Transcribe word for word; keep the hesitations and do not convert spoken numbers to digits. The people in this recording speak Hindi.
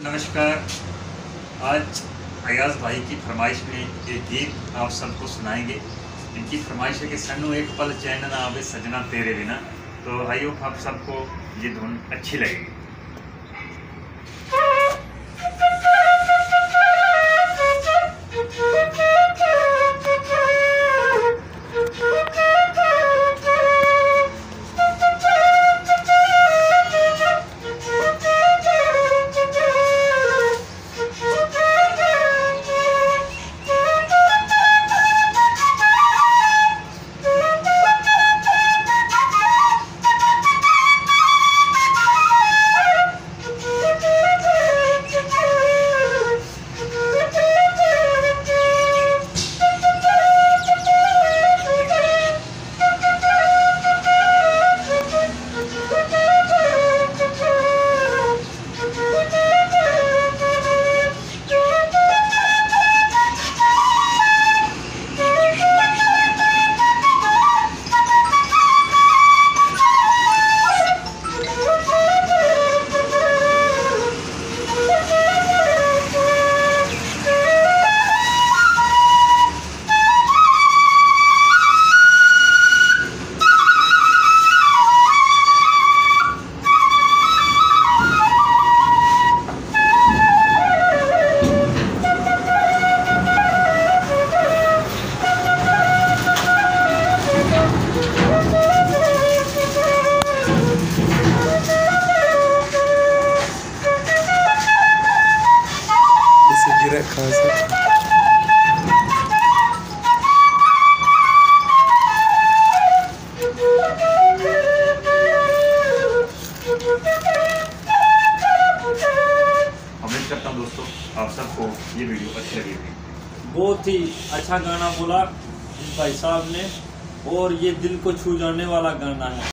नमस्कार। आज अयाज भाई की फरमाइश में एक गीत आप सबको सुनाएंगे। इनकी फरमाइश है कि सन्नू एक पल चैन ना आवे सजना तेरे बिना। तो आई होप आप सबको ये धुन अच्छी लगेगी। उम्मीद करता हूँ दोस्तों आप सबको ये वीडियो अच्छी लगेगी। बहुत ही अच्छा गाना बोला भाई साहब ने और ये दिल को छू जाने वाला गाना है।